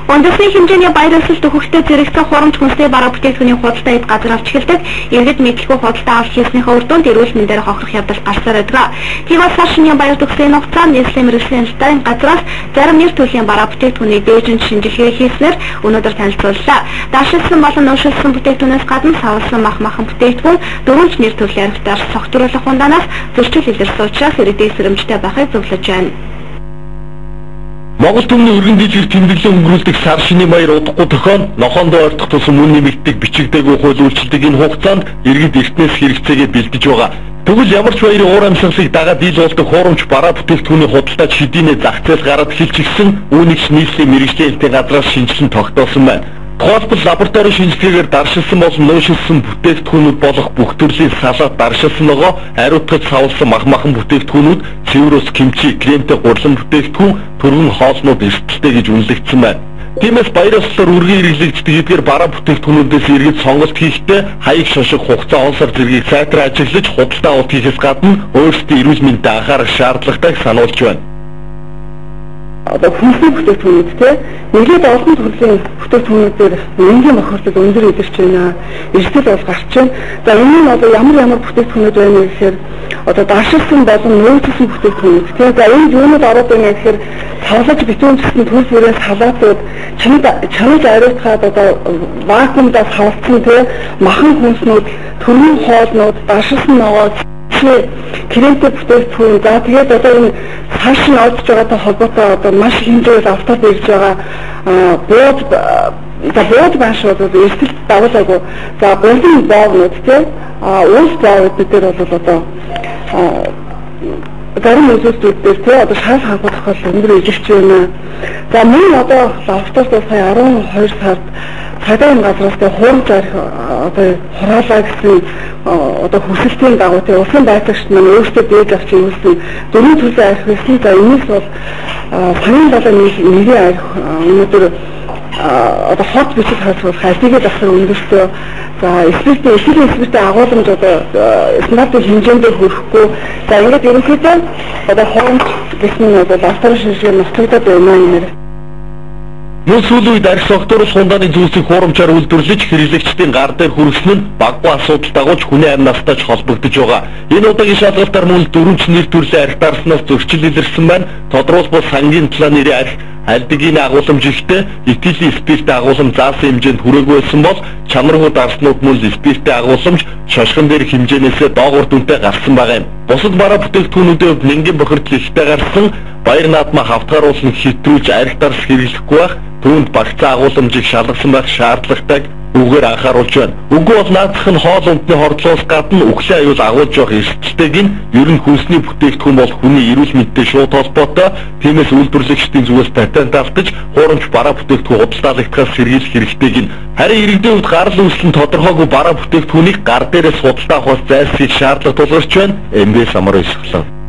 Үндэсний хэмжээний баяр ёслолт өгөхтэй зэрэгцээ хоромж хүнсний бараа бүтээгдэхүүний худалдаа эд газар авч эхэлдэг. Иргэд мэдлэгүй худалдаа авч хийснийхээ үр дүнд эрүүл мэндээр хохирох явдал гарсаар байдаг. Тиймээс сар шинийн баяр төгсгийн хугацаанд нийслэлийн мэргэжлийн ажлын газраас зарим нэр төрлийн бараа бүтээгдэхүүний дээжинд шинжилгээ хийснээр өнөөдөр танилцууллаа. Дашилсан болон нөөшилсөн бүтээгдэхүүнээс гадна савлсан махан бүтээгдэхүүн дөрвөн нэр төрлийн архитаар согтруулах хунданаас зөрчил илэрсэн учраас иргэдийн сэрэмжтэй байхыг зөвлөж байна. Монгол түмний өргөн дэжиг тэмдэглэн өнгөрүүлдэг сар шинийн баяр удахгүй тохион нохоондоо ойртох тусам үн нэмэгддэг бичигдээгүй хууль үйлчилдэг энэ хугацаанд иргэд эртнээс хэрэгцээгээ бэлдэж байгаа. Тэгвэл ямар ч баярын уур амьсгалыг дагаад ил болдог хуурамч бараа бүтээгдэхүүний худалдаач хэдийнэ зах зээл гараад эхэлж гисэн үүнийг нийслэлийн мэргэжлийн элтийн газраас шинжилэн тогтоосон байна. Тухайлбал лабораторийн шинжилгээгээр даршилсан болон нөөшилсөн бүтээгдэхүүнүүд болох бүх төрлийн салаат даршилсан ногоо, ариутгаж савлсан махан бүтээгдэхүүнүүд, цэвэр ус, кимчи, кремтэй гурлан бүтээгдэхүүн, түргэн хоолнууд эрсдэлтэй гэж үнэлэгдсэн байна. Тиймээс баяр ёслолоор үргэлж хэрэглэгддэг эдгээр бараа бүтээгдэхүүнүүдээс иргэд сонголт хийхдээ хаяг шошиг хугацаа он сар зэргийг сайтар ажиглаж худалдаа авалт хийхээс гадна өөрсдөө эрүүл мэндэд анхаарах шаардлагатайг сануулж байна. Одоо хүнсний бүтээгдэхүүнүүд нэгээд олон төрлийн бүтээгдэхүүнүүдээр нэмгийн бохирдол өндөр идэрч байна. Эрсдэл бол гарч байна. За энэ нь одоо ямар бүтээгдэхүүнүүд байна гэхээр одоо даршилсан болон нөөцлсөн бүтээгдэхүүнүүд. За энэ юунууд ороод байна гэхээр савлаж битүүнчсэн төл бүрээс халаатууд чанаж ариутгаад одоо вакуумдаа савлцсан махан хүнснүүд, төрийн хоолнууд, даршилсан ногоо, кремтэй бүтээгдэхүүн. За тэгээд одоо энэ цааш нь олж байгаатай холбоотой одоо маш хэмжээгээр автор бэрж байгаа бууд маш одоо эрсдэл дагуулаагүй. За гурван боовнууд уус боовнууд дээр бол одоо зарим үзүүлэлтүүд дээр одоо шал хангах бол өндөр ижигч байна. За мөн одоо лабораторид сая 12 сард цагдаагийн газраас хуурамч арх одоо хураалаа гэсэн одоо хүсэлтийн дагуу улсын байцаагчид маань өөрсдөө дээд авч явуулсан дөрвөн төрлийн арх байсан. За энэс бол санийн далайн нэрийн арх өнөөдөр одоо хот бичиг хаалцуулах ажлыг авахар өндөртөө. За эсвэртэй агуулмж одоо стандартын хэмжээндээ хүрэхгүй. За ингээд ерөнхийдөө одоо хуурамч гэсэн нь одоо лабораторийн шинжилгээ ноцогдоод байна юмэр. Мөн сүүлийн үед арх согтууруулах хундааны зүйлсийг хуурамчаар үйлдвэрлэж хэрэглэгчдийн гар дээр хүргэсэн нь баггүй асуудал дагуулж хүний амь настай ч холбогдож байгаа. Энэ удаагийн шалгалтаар мөн дөрвөн нэр төрлийн арх дарснаас зөрчил илэрсэн байна. Тодорхойлбол сангийн талаа нэрийн арх альдгийн агуулмж ихтэй, этилийн спирттэй агуулмж заасан хэмжээнд хүрээгүй байсан бол чанаргүй дарснууд мөн спирттэй агуулмж шошгон дээр хэмжээнээсээ доогуур дүнтэй гарсан байгаа юм. Бусад бараа бүтээгдэхүүнүүдийн хувьд нэнгийн бохирдол ихтэй гарсан, баяр наадмаа хавтгааруулсан хэтрүүлж арх дарс хэрэглэхгүй байх, түүнд багцаа агуулмжийг шалгасан байх шаардлагатайг үгээр анхааруулж байна. Үгүй бол наадах нь хоол ундны хордлоос гадна үхлийн аюул агуулж явах эрсдэлтэйг нь ер нь хүнсний бүтээгдэхүүн бол хүний эрүүл мэндтэй шууд холбоотой. Тиймээс үйлдвэрлэгчдийн зүгээс патент автаж хуурамч бараа бүтээгдэхүүн худалдаалагдахаас сэргийлэх хэрэгтэйг нь. Харин иргэдийн хувьд гарал үүслэн тодорхойгүй бараа бүтээгдэхүүнийг гар дээрээс худалдаа авах зайлсхийх шаардлага тулгарч байна. МБ Самар Исхлав